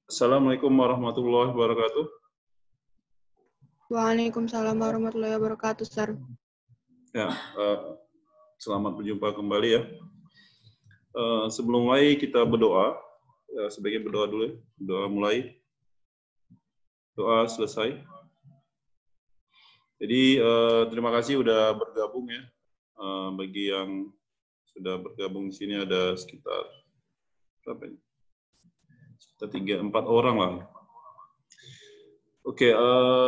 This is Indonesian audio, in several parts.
Assalamualaikum warahmatullahi wabarakatuh. Waalaikumsalam warahmatullahi wabarakatuh, Sir. Ya, selamat berjumpa kembali ya. Sebelum mulai kita berdoa, sebaiknya berdoa dulu ya. Doa mulai, doa selesai. Jadi terima kasih udah bergabung ya. Bagi yang sudah bergabung di sini ada sekitar berapa ini? Sekitar 3-4 orang lah. Oke,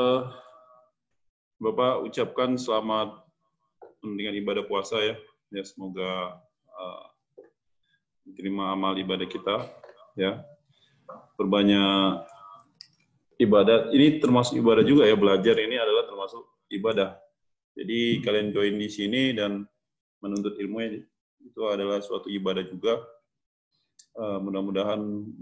Bapak ucapkan selamat dengan ibadah puasa ya. Ya semoga diterima amal ibadah kita ya. Perbanyak ibadah. Ini termasuk ibadah juga ya, belajar ini adalah termasuk ibadah. Jadi kalian join di sini dan menuntut ilmu itu adalah suatu ibadah juga. Mudah-mudahan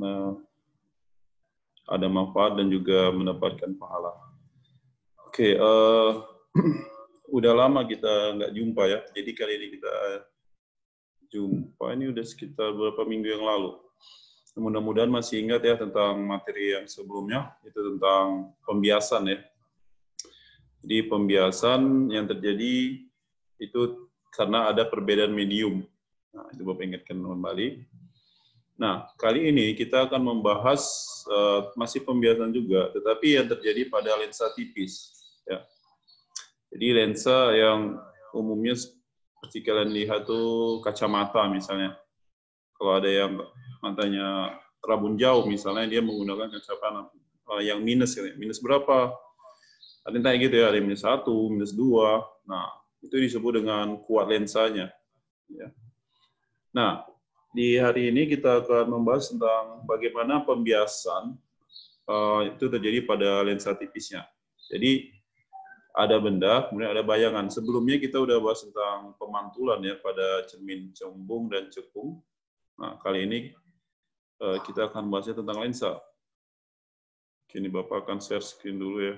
ada manfaat dan juga mendapatkan pahala. Oke, udah lama kita nggak jumpa ya. Jadi kali ini kita jumpa ini udah sekitar beberapa minggu yang lalu. Mudah-mudahan masih ingat ya tentang materi yang sebelumnya, itu tentang pembiasan ya. Jadi pembiasan yang terjadi itu karena ada perbedaan medium. Nah, itu Bapak ingatkan kembali. Nah, kali ini kita akan membahas masih pembiasan juga, tetapi yang terjadi pada lensa tipis. Ya. Jadi lensa yang umumnya seperti kalian lihat tuh kacamata misalnya. Kalau ada yang matanya rabun jauh misalnya, dia menggunakan kacamata yang minus, ya. Minus berapa? Ada yang tanya gitu ya, ada minus 1, minus 2. Nah, itu disebut dengan kuat lensanya. Ya. Nah, di hari ini kita akan membahas tentang bagaimana pembiasan itu terjadi pada lensa tipisnya. Jadi, ada benda, kemudian ada bayangan. Sebelumnya kita udah bahas tentang pemantulan ya pada cermin cembung dan cekung. Nah, kali ini kita akan bahasnya tentang lensa. Kini Bapak akan share screen dulu ya.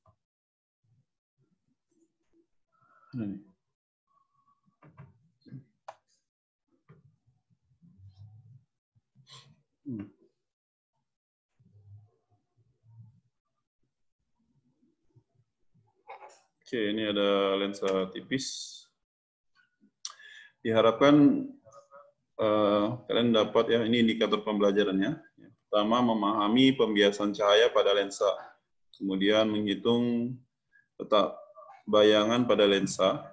Oke, ini ada lensa tipis. Diharapkan kalian dapat ya, ini indikator pembelajarannya. Pertama, memahami pembiasan cahaya pada lensa. Kemudian menghitung letak bayangan pada lensa.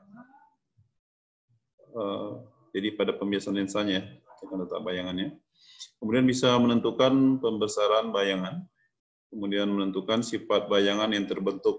Jadi pada pembiasan lensanya, kita letak bayangannya. Kemudian bisa menentukan pembesaran bayangan. Kemudian menentukan sifat bayangan yang terbentuk.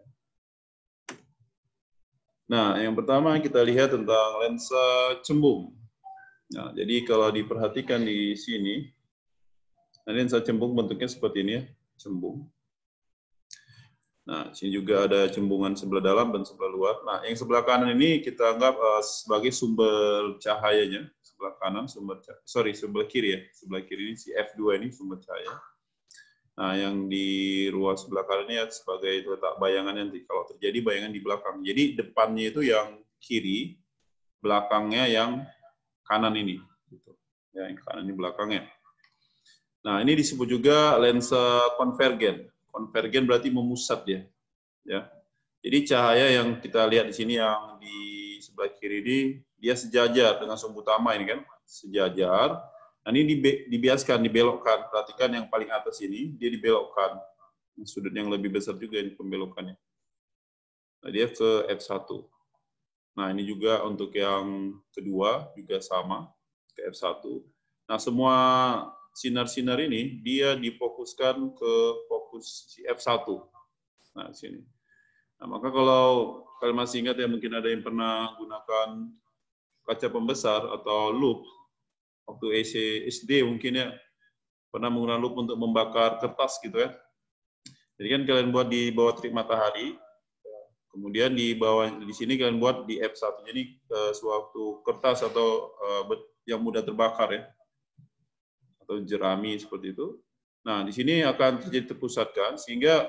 Nah, yang pertama kita lihat tentang lensa cembung. Nah, jadi kalau diperhatikan di sini, lensa cembung bentuknya seperti ini ya, cembung. Nah, sini juga ada cembungan sebelah dalam dan sebelah luar. Nah, yang sebelah kanan ini kita anggap sebagai sumber cahayanya. Sebelah kanan sebelah kiri ya. Sebelah kiri ini si F2 ini sumber cahaya. Nah, yang di ruang sebelah kanan ini sebagai letak bayangan nanti. Kalau terjadi bayangan di belakang. Jadi depannya itu yang kiri, belakangnya yang kanan ini. Ya, yang kanan ini belakangnya. Nah, ini disebut juga lensa konvergen. Konvergen berarti memusat dia. Ya. Jadi cahaya yang kita lihat di sini yang di sebelah kiri ini, dia sejajar dengan sumbu utama ini kan. Sejajar. Nah, ini dibiaskan, dibelokkan. Perhatikan yang paling atas ini, dia dibelokkan. Sudut yang lebih besar juga ini pembelokannya. Nah, dia ke F1. Nah, ini juga untuk yang kedua, juga sama, ke F1. Nah, semua sinar-sinar ini, dia difokuskan ke fokus si F1. Nah, sini. Nah, maka kalau kalian masih ingat ya, mungkin ada yang pernah gunakan kaca pembesar atau loop, waktu SD mungkin ya, pernah menggunakan loop untuk membakar kertas gitu ya. Jadi kan kalian buat di bawah terik matahari, kemudian di bawah di sini kalian buat di F1. Jadi suatu kertas atau yang mudah terbakar ya, atau jerami seperti itu. Nah, di sini akan terjadi terpusatkan sehingga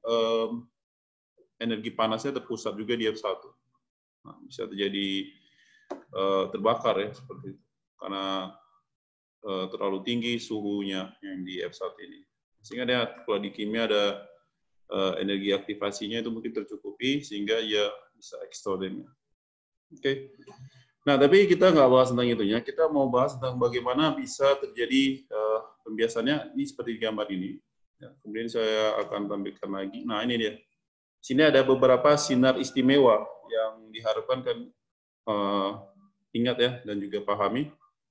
energi panasnya terpusat juga di F1. Nah, bisa terjadi terbakar ya seperti itu karena terlalu tinggi suhunya yang di F1 ini. Sehingga dia kalau di kimia ada energi aktivasinya itu mungkin tercukupi sehingga ia bisa ekstraordinnya. Oke. Nah, tapi kita nggak bahas tentang itunya. Kita mau bahas tentang bagaimana bisa terjadi pembiasannya. Ini seperti gambar ini. Ya, kemudian saya akan tampilkan lagi. Nah, ini dia. Sini ada beberapa sinar istimewa yang diharapkan kan ingat ya dan juga pahami.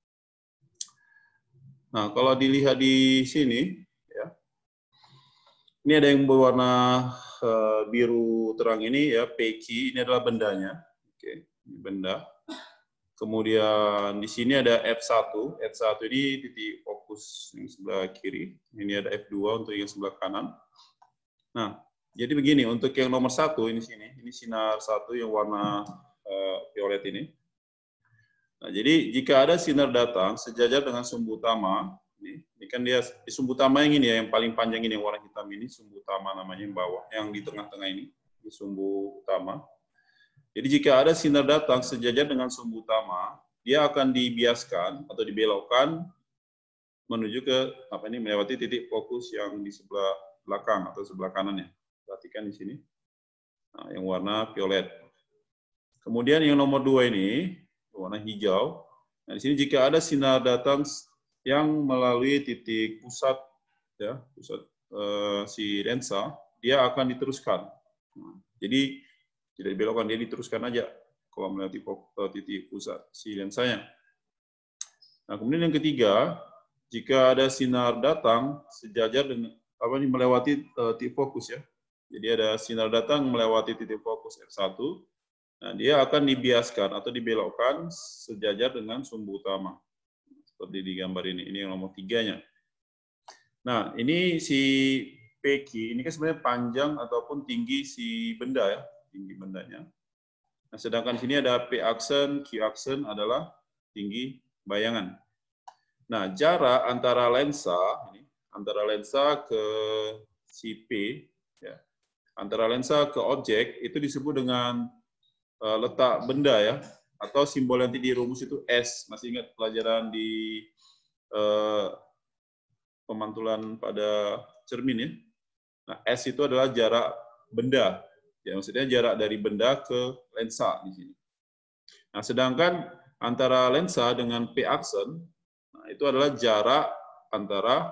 Nah, kalau dilihat di sini, ya, ini ada yang berwarna biru terang ini ya, PQ. Ini adalah bendanya. Oke, ini benda. Kemudian di sini ada F1. F1 ini titik fokus yang sebelah kiri. Ini ada F2 untuk yang sebelah kanan. Nah, jadi begini, untuk yang nomor 1 ini sini, ini sinar 1 yang warna violet ini. Nah, jadi jika ada sinar datang sejajar dengan sumbu utama, ini kan dia di sumbu utama yang ini ya, yang paling panjang ini yang warna hitam ini, sumbu utama namanya yang bawah, yang di tengah-tengah ini, di sumbu utama. Jadi jika ada sinar datang sejajar dengan sumbu utama, dia akan dibiaskan atau dibelokkan menuju ke melewati titik fokus yang di sebelah belakang atau sebelah kanannya. Perhatikan di sini. Nah, yang warna violet. Kemudian yang nomor 2 ini warna hijau. Nah, di sini jika ada sinar datang yang melalui titik pusat ya, pusat si lensa, dia akan diteruskan. Nah, jadi tidak dibelokkan, dia diteruskan aja kalau melewati titik pusat si lensanya. Nah, kemudian yang ketiga, jika ada sinar datang sejajar dengan melewati titik fokus ya. Jadi ada sinar datang melewati titik fokus F1, nah dia akan dibiaskan atau dibelokkan sejajar dengan sumbu utama. Seperti di gambar ini yang nomor 3-nya. Nah, ini si PQ, ini kan sebenarnya panjang ataupun tinggi si benda ya. Tinggi bendanya. Nah, sedangkan sini ada P aksen, Q aksen adalah tinggi bayangan. Nah, jarak antara lensa ke si P, ya, antara lensa ke objek itu disebut dengan letak benda ya, atau simbol yang di rumus itu S. Masih ingat pelajaran di pemantulan pada cermin ya? Nah, S itu adalah jarak benda. Ya, maksudnya jarak dari benda ke lensa di sini. Nah, sedangkan antara lensa dengan P aksen, nah, itu adalah jarak antara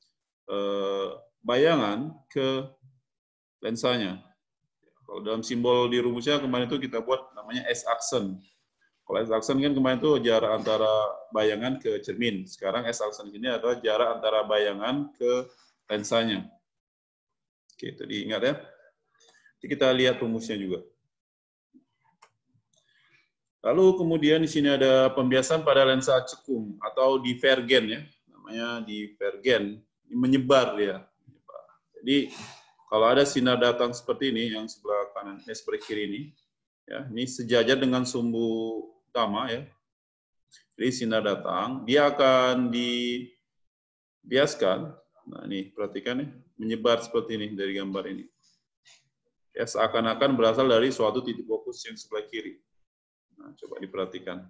bayangan ke lensanya. Kalau dalam simbol di rumusnya kemarin itu kita buat namanya S aksen. Kalau S aksen kan kemarin itu jarak antara bayangan ke cermin. Sekarang S aksen ini adalah jarak antara bayangan ke lensanya. Oke, itu diingat ya. Jadi kita lihat rumusnya juga. Lalu kemudian di sini ada pembiasan pada lensa cekung atau divergen ya, namanya divergen, ini menyebar ya. Jadi kalau ada sinar datang seperti ini yang sebelah kanan, sebelah kiri ini, ya, ini sejajar dengan sumbu utama ya. Jadi sinar datang, dia akan dibiaskan. Nah ini perhatikan ya, menyebar seperti ini dari gambar ini. Ya, seakan-akan berasal dari suatu titik fokus yang sebelah kiri. Nah, coba diperhatikan.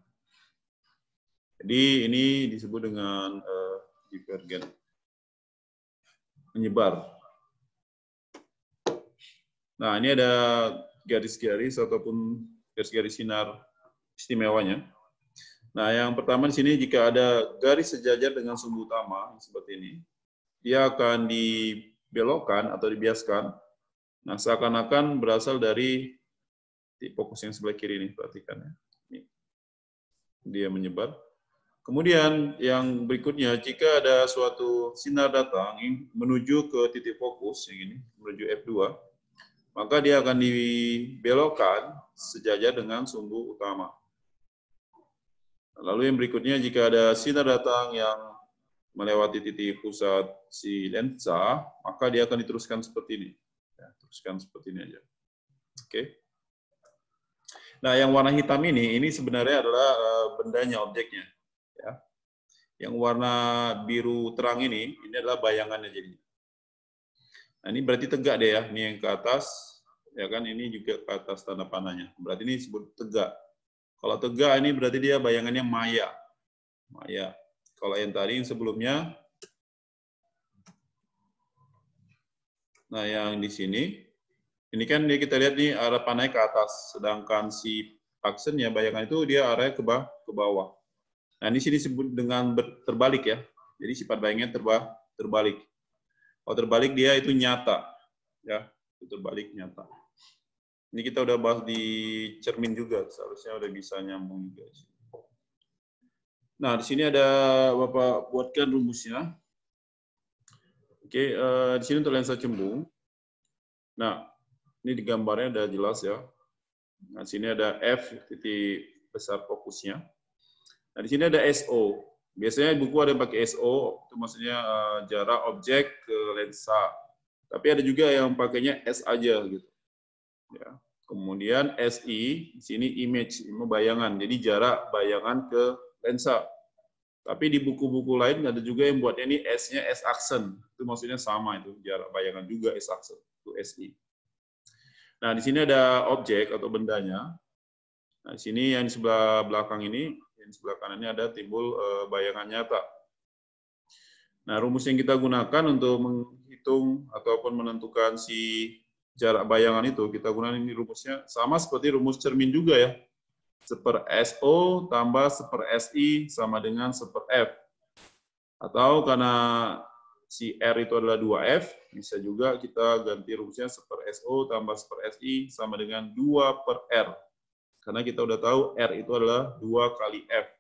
Jadi ini disebut dengan divergen. Menyebar. Nah, ini ada garis-garis ataupun garis-garis sinar istimewanya. Nah, yang pertama di sini jika ada garis sejajar dengan sumbu utama seperti ini, dia akan dibelokkan atau dibiaskan. Nah, seakan-akan berasal dari titik fokus yang sebelah kiri ini, perhatikan ya. Ini. Dia menyebar. Kemudian yang berikutnya, jika ada suatu sinar datang menuju ke titik fokus yang ini, menuju F2, maka dia akan dibelokkan sejajar dengan sumbu utama. Lalu yang berikutnya, jika ada sinar datang yang melewati titik pusat si lensa, maka dia akan diteruskan seperti ini. Ya, teruskan seperti ini aja. Oke. Nah, yang warna hitam ini sebenarnya adalah bendanya, objeknya. Ya. Yang warna biru terang ini adalah bayangannya jadinya. Nah, ini berarti tegak deh ya. Ini yang ke atas, ya kan? Ini juga ke atas tanda panahnya. Berarti ini disebut tegak. Kalau tegak ini berarti dia bayangannya maya. Maya. Kalau yang tadi yang sebelumnya Nah, yang di sini, ini kan kita lihat nih arah panahnya ke atas, sedangkan si aksennya bayangan itu dia arahnya ke bawah. Nah, di sini disebut dengan terbalik ya. Jadi sifat bayangnya terbalik. Kalau terbalik dia itu nyata, ya, itu terbalik nyata. Ini kita udah bahas di cermin juga, seharusnya udah bisa nyambung juga. Nah, di sini ada Bapak buatkan rumusnya. Oke, di sini untuk lensa cembung. Nah, ini di gambarnya udah jelas ya. Nah, di sini ada F titik besar fokusnya. Nah, di sini ada SO. Biasanya di buku ada yang pakai SO, itu maksudnya jarak objek ke lensa. Tapi ada juga yang pakainya S aja gitu. Ya. Kemudian SI, di sini image, bayangan. Jadi jarak bayangan ke lensa. Tapi di buku-buku lain ada juga yang buatnya ini S-nya S aksen. Itu maksudnya sama itu, jarak bayangan juga S aksen, itu SI. Nah, di sini ada objek atau bendanya. Nah, di sini yang di sebelah belakang ini, yang sebelah kanan ini ada timbul bayangan nyata. Nah, rumus yang kita gunakan untuk menghitung ataupun menentukan si jarak bayangan itu, kita gunakan ini rumusnya sama seperti rumus cermin juga ya. 1/SO tambah 1/SI sama dengan 1/F. Atau karena si R itu adalah 2F, bisa juga kita ganti rumusnya 1/SO tambah 1/SI sama dengan 2/R. Karena kita udah tahu R itu adalah 2 kali F.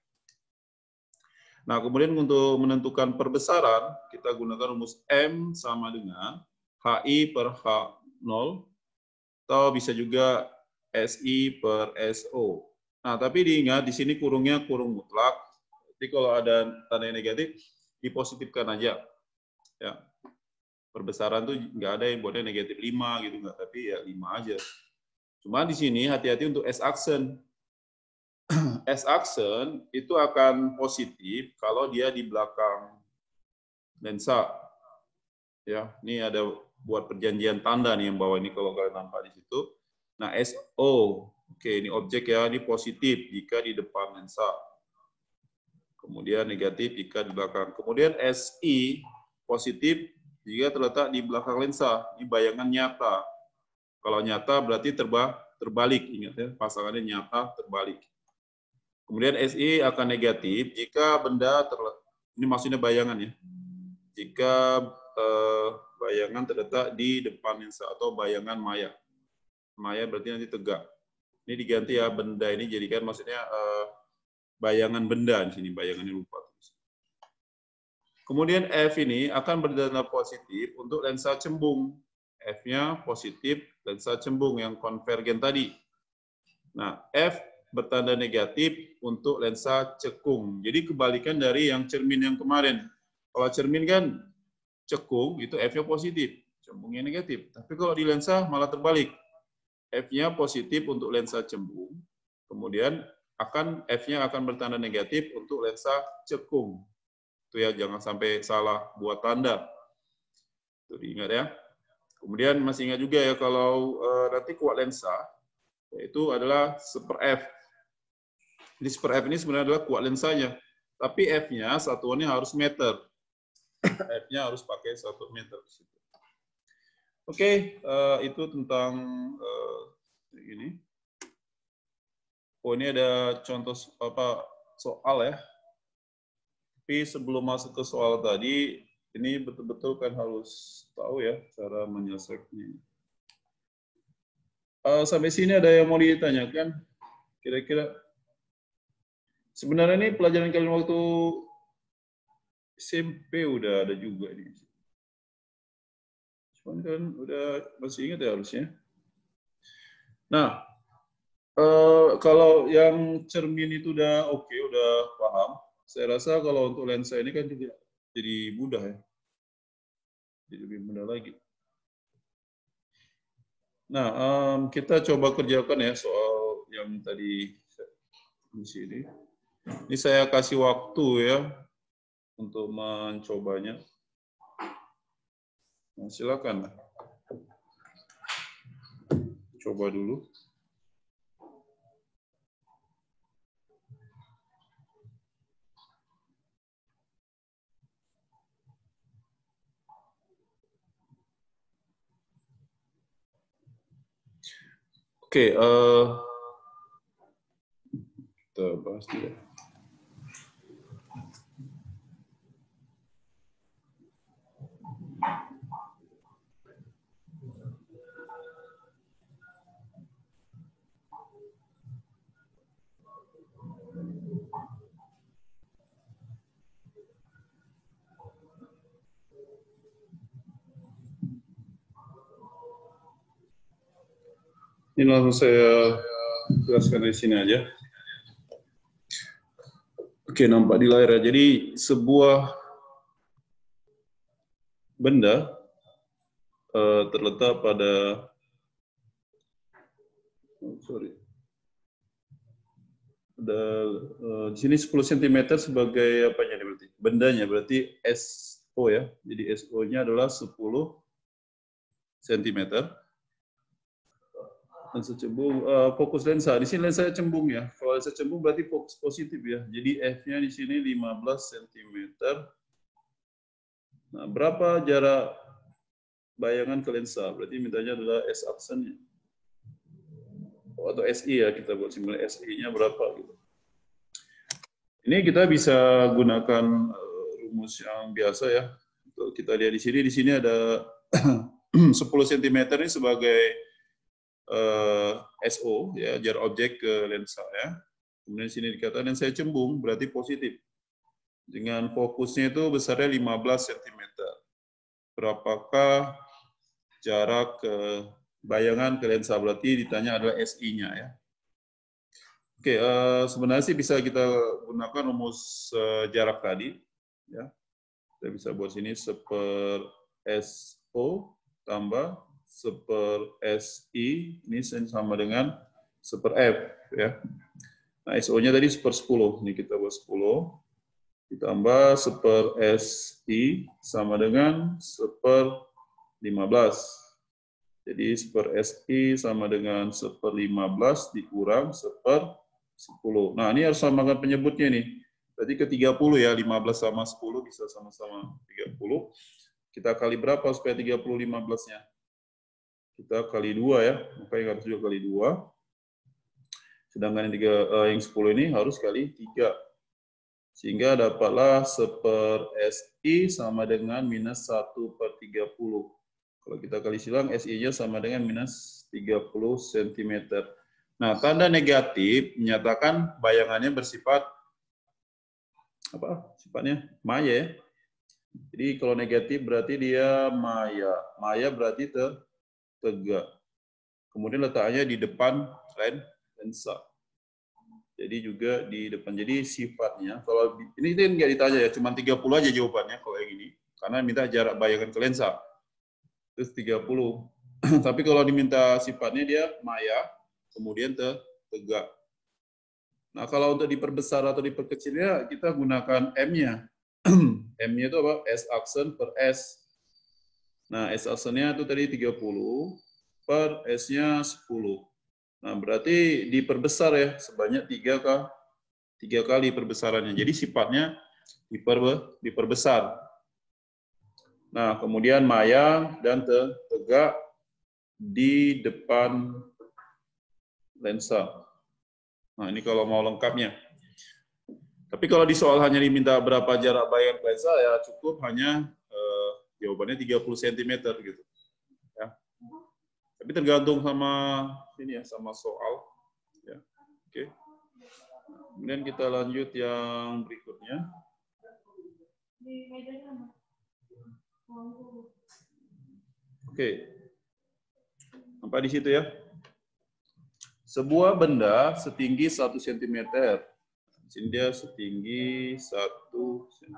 Nah, kemudian untuk menentukan perbesaran, kita gunakan rumus M sama dengan HI per H0, atau bisa juga SI per SO. Nah, tapi diingat, di sini kurungnya kurung mutlak. Jadi kalau ada tanda negatif, dipositifkan aja. Ya. Perbesaran tuh nggak ada yang buatnya negatif 5 gitu, nggak, tapi ya 5 aja. Cuma di sini hati-hati untuk S aksen. S aksen itu akan positif kalau dia di belakang lensa. Ya, ini ada buat perjanjian tanda nih yang bawah ini kalau kalian nampak di situ. Nah, SO, oke, ini objek ya, ini positif jika di depan lensa. Kemudian negatif jika di belakang. Kemudian SI positif jika terletak di belakang lensa. Ini bayangan nyata. Kalau nyata berarti terbalik, ingat ya, pasangannya nyata terbalik. Kemudian SI akan negatif jika benda terletak, ini maksudnya bayangan ya, jika bayangan terletak di depan lensa atau bayangan maya. Maya berarti nanti tegak. Ini diganti ya, benda ini jadikan maksudnya bayangan benda di sini, bayangannya lupa. Kemudian F ini akan bertanda positif untuk lensa cembung. F-nya positif lensa cembung yang konvergen tadi. Nah, F bertanda negatif untuk lensa cekung. Jadi kebalikan dari yang cermin yang kemarin. Kalau cermin kan cekung, itu F-nya positif, cembungnya negatif. Tapi kalau di lensa malah terbalik. F-nya positif untuk lensa cembung, kemudian F-nya akan bertanda negatif untuk lensa cekung. Itu ya, jangan sampai salah buat tanda. Itu diingat ya. Kemudian masih ingat juga ya, kalau nanti kuat lensa, yaitu adalah 1/F. Jadi 1/F ini sebenarnya adalah kuat lensanya. Tapi F-nya satuannya harus meter. F-nya harus pakai 1 meter. Oke, itu tentang ini. Oh, ini ada contoh soal ya. Tapi sebelum masuk ke soal tadi, ini betul-betul kan harus tahu ya cara menyelesaikannya. Sampai sini ada yang mau ditanyakan? Kira-kira sebenarnya ini pelajaran kalian waktu SMP udah ada juga nih. Cuman kan udah masih ingat ya harusnya. Nah, kalau yang cermin itu udah oke, udah paham. Saya rasa kalau untuk lensa ini kan jadi mudah ya. Jadi lebih mudah lagi. Nah, kita coba kerjakan ya soal yang tadi di sini. Ini saya kasih waktu ya untuk mencobanya. Nah, silakan. Coba dulu. Oke, kita bahas dulu. Ini langsung saya jelaskan di sini aja. Oke, nampak di layar ya. Jadi sebuah benda terletak pada di sini 10 cm sebagai apanya berarti? Bendanya berarti SO ya. Jadi SO-nya adalah 10 cm. Lensa cembung, fokus lensa. Di sini lensa cembung ya. Kalau lensa cembung berarti fokus positif ya. Jadi F-nya di sini 15 cm. Nah, berapa jarak bayangan ke lensa? Berarti mintanya adalah S-aksennya. Atau SI ya, kita buat simbol SI-nya berapa gitu. Ini kita bisa gunakan rumus yang biasa ya. Untuk kita lihat di sini ada 10 cm ini sebagai SO ya, jarak objek ke lensa ya. Kemudian sini dikatakan lensa cembung berarti positif. Dengan fokusnya itu besarnya 15 cm. Berapakah jarak ke bayangan ke lensa? Berarti ditanya adalah SI-nya ya. Oke, sebenarnya sih bisa kita gunakan rumus jarak tadi ya. Kita bisa buat sini 1/SO tambah 1/SI, ini sama dengan 1/F ya. Nah, SO-nya tadi 1/10, ini kita buat 10 ditambah 1/SI sama dengan 1/15. Jadi 1/SI sama dengan 1/15 dikurang 1/10. Nah, ini harus samakan penyebutnya nih. Berarti ke 30 ya, 15 sama 10 bisa sama-sama 30. Kita kali berapa supaya 30 15-nya? Kita kali 2 ya, makanya harus juga kali 2. Sedangkan yang 10 ini harus kali 3. Sehingga dapatlah 1/SI sama dengan minus 1/30. Kalau kita kali silang, SI-nya sama dengan minus 30 cm. Nah, tanda negatif menyatakan bayangannya bersifat apa? Sifatnya maya ya. Jadi kalau negatif berarti dia maya. Maya berarti tegak. Kemudian letaknya di depan lensa. Jadi juga di depan. Jadi sifatnya, kalau ini nggak ditanya ya, cuma 30 aja jawabannya kalau yang ini. Karena minta jarak bayangan ke lensa. Terus 30. Tapi kalau diminta sifatnya dia maya, kemudian tegak. Nah, kalau untuk diperbesar atau diperkecilnya, kita gunakan M-nya. M-nya itu apa? S-aksen per S. Nah, S-aksennya itu tadi 30, per S-nya 10. Nah, berarti diperbesar ya, sebanyak 3 kali perbesarannya. Jadi sifatnya diperbesar. Nah, kemudian maya dan tegak di depan lensa. Nah, ini kalau mau lengkapnya. Tapi kalau di soal hanya diminta berapa jarak bayangan lensa, ya cukup hanya jawabannya 30 cm gitu. Ya. Tapi tergantung sama ini ya, sama soal. Ya. Oke. Kemudian kita lanjut yang berikutnya. Oke. Sampai di situ ya. Sebuah benda setinggi 1 cm. Di sini dia setinggi 1 cm.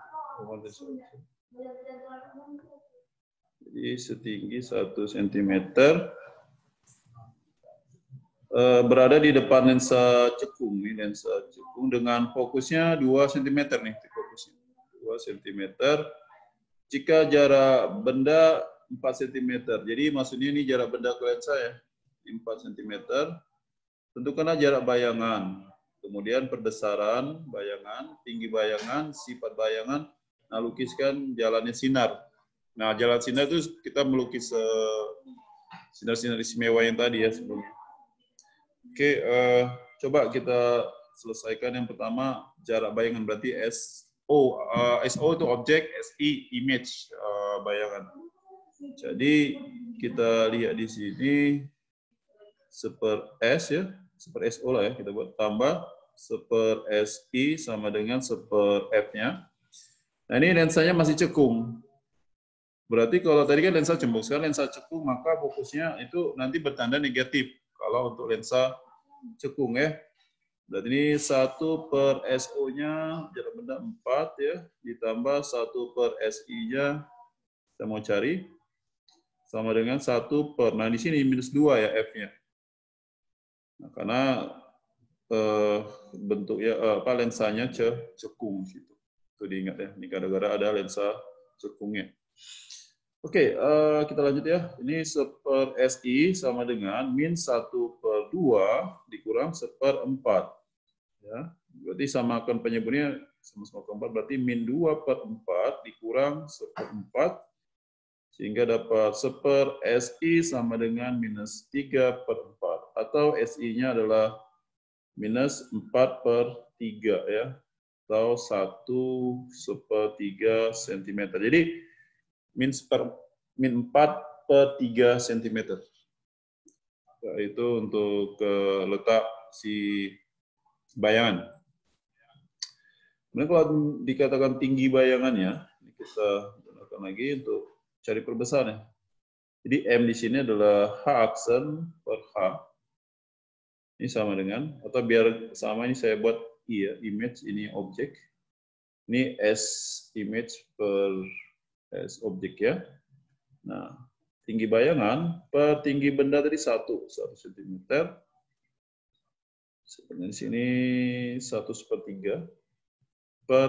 Jadi setinggi 1 cm. Berada di depan lensa cekung. Ini lensa cekung dengan fokusnya 2 cm nih. Fokusnya 2 cm. Jika jarak benda 4 cm. Jadi maksudnya ini jarak benda ke lensa ya. 4 cm. Tentukanlah jarak bayangan, kemudian perbesaran bayangan, tinggi bayangan, sifat bayangan. Nah, lukiskan jalannya sinar. Nah, jalan sinar itu kita melukis sinar-sinar istimewa yang tadi ya sebelumnya. Oke, coba kita selesaikan yang pertama jarak bayangan, berarti SO. SO itu objek, SI image, bayangan. Jadi kita lihat di sini seper S ya, seper SO lah ya, kita buat tambah seper SI sama dengan seper F-nya. Nah ini lensanya masih cekung. Berarti kalau tadi kan lensa cembung, sekarang lensa cekung, maka fokusnya itu nanti bertanda negatif. Kalau untuk lensa cekung ya. Berarti ini 1/SO-nya jarak benda 4 ya, ditambah 1/SI-nya kita mau cari sama dengan 1 per, nah di sini -2 ya F-nya. Nah, karena bentuknya lensanya cekung gitu. Itu diingat ya, ini gara-gara ada lensa cekungnya. Oke, kita lanjut ya. Ini seper SI sama dengan min 1/2 dikurang 1/4. Ya, berarti samakan penyebutnya sama-sama ke 4, berarti min 2/4 dikurang 1/4, sehingga dapat seper SI sama dengan minus 3/4, atau SI-nya adalah minus 4/3 ya, atau 1/3 cm. Jadi min 4/3 cm. Ya, itu untuk letak si bayangan. Kemudian kalau dikatakan tinggi bayangannya, ini kita gunakan lagi untuk cari perbesarnya. Jadi M di sini adalah H aksen per H. Ini sama dengan, atau biar sama ini saya buat I ya, image, ini objek. Ini S image per S objek ya. Nah, tinggi bayangan per tinggi benda tadi 1 cm. Sebenarnya di sini 1/3 per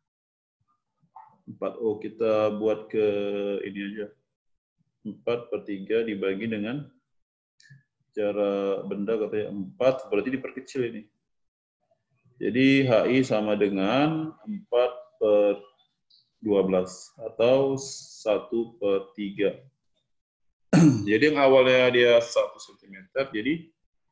4. Oh, kita buat ke ini aja. 4/3 dibagi dengan jarak benda katanya 4, berarti diperkecil ini. Jadi HI sama dengan 4/12 atau 1/3. Jadi yang awalnya dia 1 cm, jadi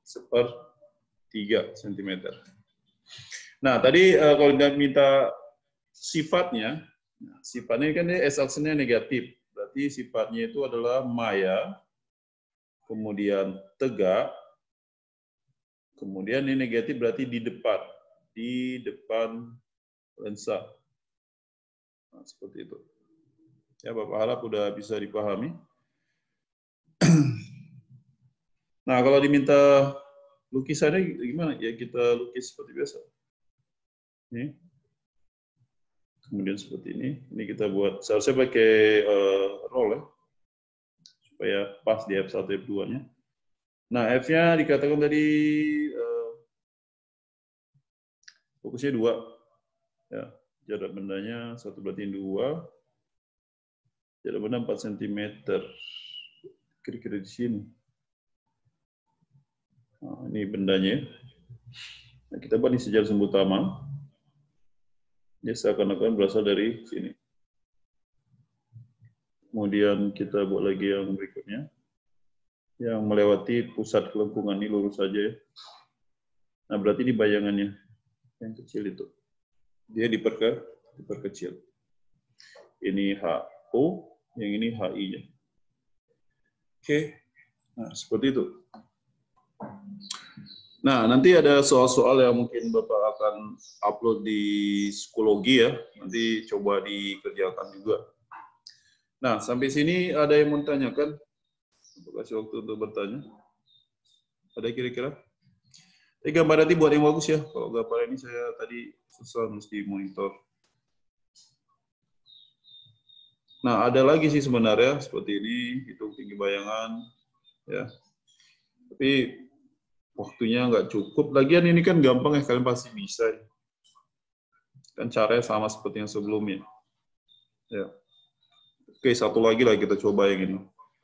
1/3 cm. Nah, tadi kalau kita minta sifatnya, sifatnya kan dia S-aksennya negatif. Berarti sifatnya itu adalah maya, kemudian tegak, kemudian ini negatif berarti di depan lensa. Nah, seperti itu. Ya, Bapak harap udah bisa dipahami. Nah, kalau diminta lukisannya gimana? Ya kita lukis seperti biasa. Ini. Kemudian seperti ini. Ini kita buat, seharusnya pakai roll ya, supaya pas di F1, F2-nya. Nah, F-nya dikatakan tadi fokusnya 2. Ya, jarak bendanya 1 berarti 2. Jarak benda 4 cm. Kira-kira di sini. Nah, ini bendanya. Nah, kita buat di sejarah sumbu utama. Dia seakan-akan berasal dari sini. Kemudian kita buat lagi yang berikutnya. Yang melewati pusat kelengkungan ini lurus saja ya. Nah, berarti ini bayangannya. Yang kecil itu. Dia diperkecil. Ini HO, yang ini HI-nya. Oke. Nah, seperti itu. Nah, nanti ada soal-soal yang mungkin Bapak akan upload di psikologi ya. Nanti coba dikerjakan juga. Nah, sampai sini ada yang mau tanyakan? Untuk kasih waktu untuk bertanya. Ada kira-kira? Ini gambar nanti buat yang bagus ya. Kalau gambar ini saya tadi susah mesti monitor. Nah, ada lagi sih sebenarnya seperti ini, hitung tinggi bayangan. Ya. Tapi waktunya nggak cukup. Lagian ini kan gampang ya, kalian pasti bisa. Kan caranya sama seperti yang sebelumnya. Ya. Oke, satu lagi lah kita coba yang ini.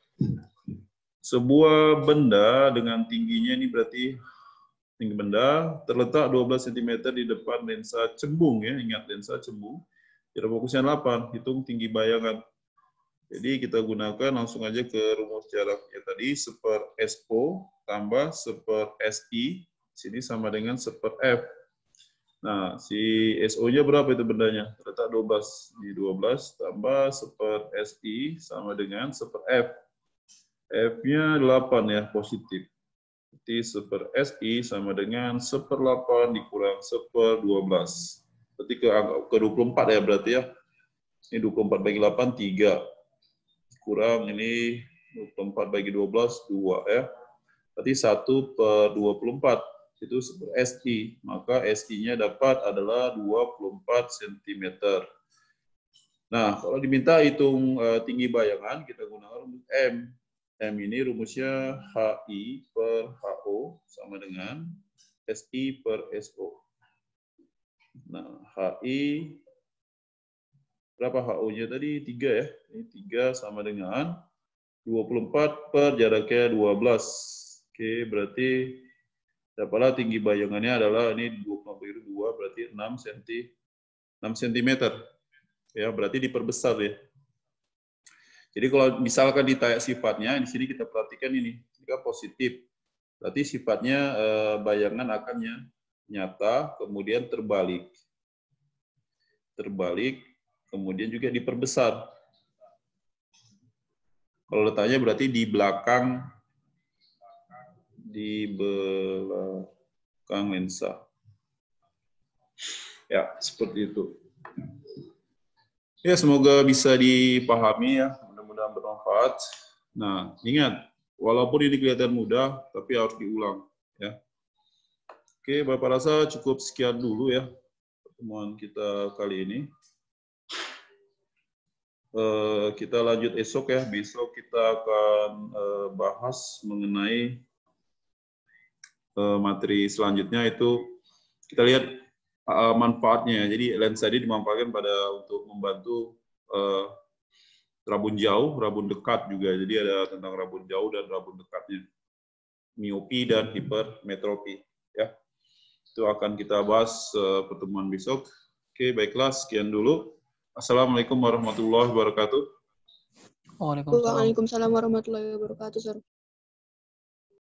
Sebuah benda dengan tingginya ini berarti tinggi benda terletak 12 cm di depan lensa cembung ya. Ingat lensa cembung. Jarak fokusnya 8, hitung tinggi bayangan. Jadi kita gunakan langsung aja ke rumus jaraknya tadi, 1/SO tambah 1/SI, sini sama dengan 1/F. Nah, si SO-nya berapa itu bendanya? Terletak 12. Di 12 tambah 1/SI sama dengan 1/F. F-nya 8 ya, positif. Jadi 1/SI sama dengan 1/8 dikurang 1/12. Berarti ke 24 ya berarti ya. Ini 24 bagi 8, 3. Kurang ini 24 bagi 12, 2 ya. Berarti 1/24 itu 1/SI. Maka SI-nya dapat adalah 24 cm. Nah, kalau diminta hitung tinggi bayangan, kita gunakan rumus M. M ini rumusnya HI per HO sama dengan SI per SO. Nah, HI, berapa HO-nya tadi? 3 ya. Ini 3 sama dengan 24 per jaraknya 12. Oke, berarti dapatlah tinggi bayangannya adalah ini 2 berarti 6 cm. Ya, berarti diperbesar ya. Jadi kalau misalkan ditanya sifatnya, di sini kita perhatikan ini, jika positif, berarti sifatnya bayangan akan nyata, kemudian terbalik. Terbalik, kemudian juga diperbesar. Kalau letaknya berarti di belakang lensa. Ya, seperti itu. Ya, semoga bisa dipahami ya, mudah-mudahan bermanfaat. Nah, ingat, walaupun ini kelihatan mudah, tapi harus diulang. Ya. Oke, Bapak rasa cukup sekian dulu ya pertemuan kita kali ini. Kita lanjut esok ya, besok kita akan bahas mengenai materi selanjutnya itu kita lihat manfaatnya. Jadi lensa ini dimanfaatkan untuk membantu rabun jauh, rabun dekat juga. Jadi ada tentang rabun jauh dan rabun dekatnya. Miopi dan hipermetropi. Ya. Itu akan kita bahas pertemuan besok. Oke, baiklah. Sekian dulu. Assalamualaikum warahmatullahi wabarakatuh. Waalaikumsalam warahmatullahi wabarakatuh, Sir.